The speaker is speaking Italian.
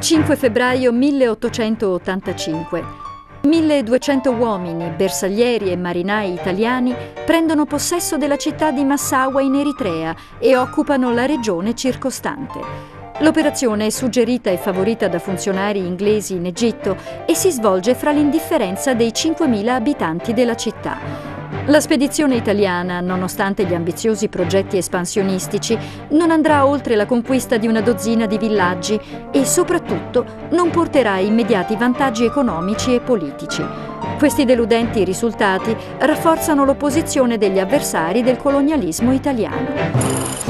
5 febbraio 1885. 1200 uomini, bersaglieri e marinai italiani prendono possesso della città di Massaua in Eritrea e occupano la regione circostante. L'operazione è suggerita e favorita da funzionari inglesi in Egitto e si svolge fra l'indifferenza dei 5.000 abitanti della città. La spedizione italiana, nonostante gli ambiziosi progetti espansionistici, non andrà oltre la conquista di una dozzina di villaggi e soprattutto non porterà immediati vantaggi economici e politici. Questi deludenti risultati rafforzano l'opposizione degli avversari del colonialismo italiano.